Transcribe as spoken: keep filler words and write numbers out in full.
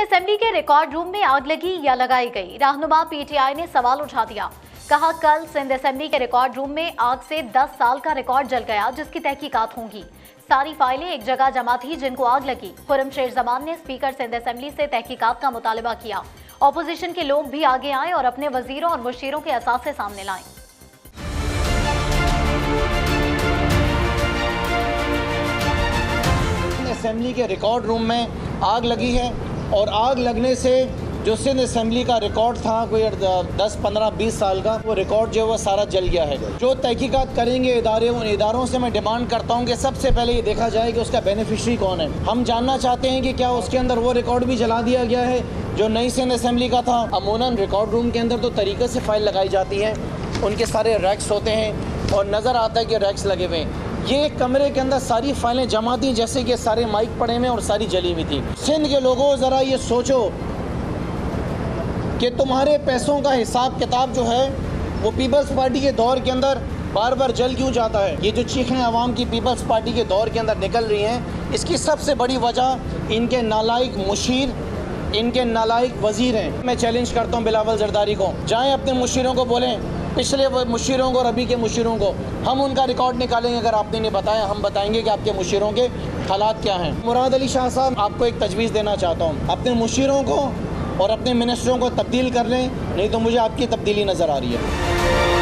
Assembly के record room में आग लगी या लगाई गई, रहनुमा पीटीआई ने सवाल उठा दिया। कहा कल सिंध असेंबली के रिकॉर्ड रूम में आग से दस साल का रिकॉर्ड जल गया, जिसकी तहकीकात होंगी। सारी फाइलें एक जगह जमा थी जिनको आग लगी। खुर्रम शेर जमान ने स्पीकर सिंध असेंबली से तहकीकात का मुतालबा किया। ऑपोजिशन के लोग भी आगे आए और अपने वजीरों और मुशीरों के असासे सामने लाएं। असेंबली के रिकॉर्ड रूम में आग लगी है और आग लगने से जो सिंध असेंबली का रिकॉर्ड था कोई दस पंद्रह बीस साल का, वो रिकॉर्ड जो है वो सारा जल गया है। जो तहकीकात करेंगे इदारे, उन इदारों से मैं डिमांड करता हूँ कि सबसे पहले ये देखा जाए कि उसका बेनिफिशरी कौन है। हम जानना चाहते हैं कि क्या उसके अंदर वो रिकॉर्ड भी जला दिया गया है जो नई सिंध असेंबली का था। अमूमन रिकॉर्ड रूम के अंदर तो तरीके से फाइल लगाई जाती है, उनके सारे रैक्स होते हैं और नज़र आता है कि रैक्स लगे हुए हैं। ये एक कमरे के अंदर सारी फाइलें जमा थी, जैसे कि सारे माइक पड़े हुए और सारी जली हुई थी। सिंध के लोगों ज़रा ये सोचो कि तुम्हारे पैसों का हिसाब किताब जो है वो पीपल्स पार्टी के दौर के अंदर बार बार जल क्यों जाता है। ये जो चीखें आवाम की पीपल्स पार्टी के दौर के अंदर निकल रही हैं, इसकी सबसे बड़ी वजह इनके नालायक मुशीर, इनके नालायक वजीर हैं। मैं चैलेंज करता हूँ बिलावल जरदारी को, जाएँ अपने मुशीरों को बोलें, पिछले मुशीरों को और अभी के मुशीरों को, हम उनका रिकॉर्ड निकालेंगे। अगर आपने नहीं बताया, हम बताएंगे कि आपके मुशीरों के हालात क्या हैं। मुराद अली शाह साहब, आपको एक तजवीज़ देना चाहता हूँ, अपने मुशीरों को और अपने मिनिस्टरों को तब्दील कर लें, नहीं तो मुझे आपकी तब्दीली नज़र आ रही है।